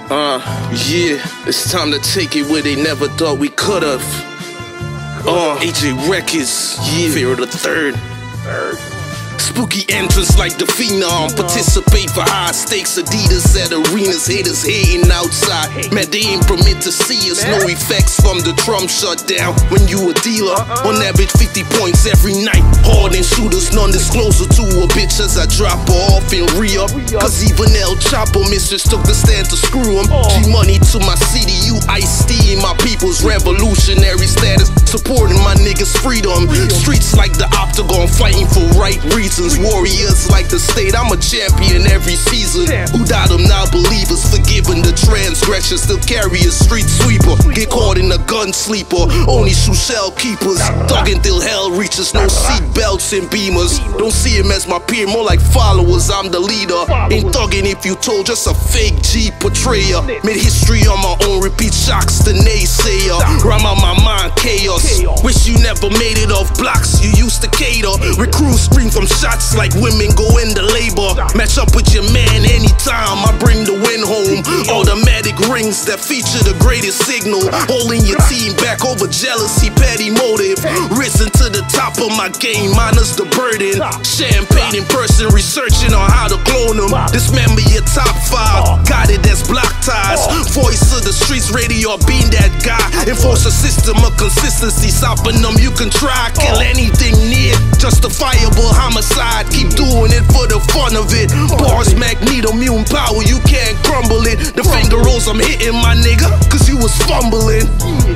Yeah, it's time to take it where they never thought we could've. AJ Records, yeah. Fear of the Third. Spooky entrance like the Phenom. Participate for high stakes Adidas at arenas. Haters hating outside. Man, they ain't permit to see us. No effects from the Trump shutdown. When you a dealer, on average 50 points every night. Hard and shooters, non-disclosure to a bitch as I drop her off in re-up. Cause even L.O.A.HR mistress took the stand to screw him. G-money to my city, you Ice-T, my people's revolutionary status. Supporting my niggas' freedom. Streets like the Octagon, fighting for right reasons. Warriors like the state, I'm a champion every season. Who doubt them now believers, forgiving the transgression. Still carry a street sweeper, get caught in a gun sleeper. Only shoot shell keepers, thugging till hell reaches. No seat belts and beamers. Don't see him as my peer, more like followers, I'm the leader. Ain't thugging if you told, just a fake G portrayer. Made history on my own, repeat shocks the naysayer. Rhyme on my mind, chaos. Wish you never made it off blocks you used to cater. Recruits scream from shots like women go into labor. Match up with your man anytime, I bring the win home. Automatic rings that feature the greatest signal. Holding your team back over jealousy, petty motive. Risen to the top of my game, minus the burden. Champagne in person, researching on how to clone them. Dismember your top 5, got it, that's block ties. Voice of the streets, radio, being that guy. Enforce a system of consistency, stopping them you can try. Kill anything near, justifiable homicide. Keep doing it for the fun of it. Bars, magneto, immune power, you can't crumble it. The finger rolls I'm hitting, my nigga, cause you was fumbling.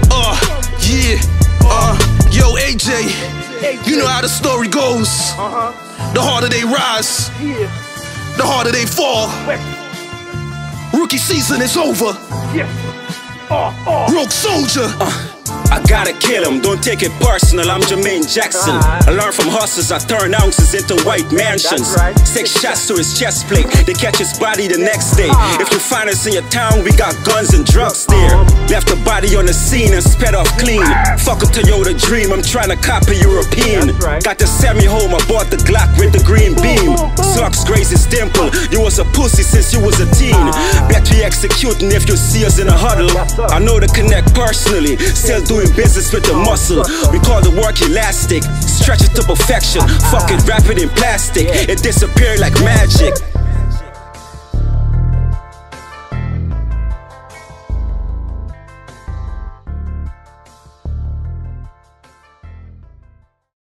Yo, AJ, you know how the story goes. The harder they rise, the harder they fall. Rookie season is over. Rogue soldier. I gotta kill him, don't take it personal, I'm Jermaine Jackson. I learned from hustlers, I turn ounces into white mansions. 6 shots to his chest plate, they catch his body the next day. If you find us in your town, we got guns and drugs there. Left the body on the scene and sped off clean. Fuck a Toyota dream, I'm trying to copy European. Got the semi-home, I bought the Glock with the green beam. Slugs graze his dimple, you was a pussy since you was a teen. Bet we executing if you see us in a huddle. I know to connect personally, still doing business with the muscle. We call the work elastic, stretch it to perfection. Fuck it, wrap it in plastic, it disappeared like magic.